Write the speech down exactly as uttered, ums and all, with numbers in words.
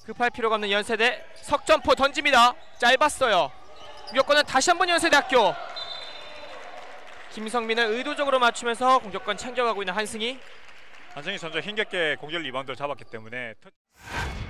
급할 필요가 없는 연세대. 석점포 던집니다. 짧았어요. 공격권은 다시 한번 연세대학교. 김성민을 의도적으로 맞추면서 공격권 챙겨가고 있는 한승희. 한승희 선수 힘겹게 공격 리바운드를 잡았기 때문에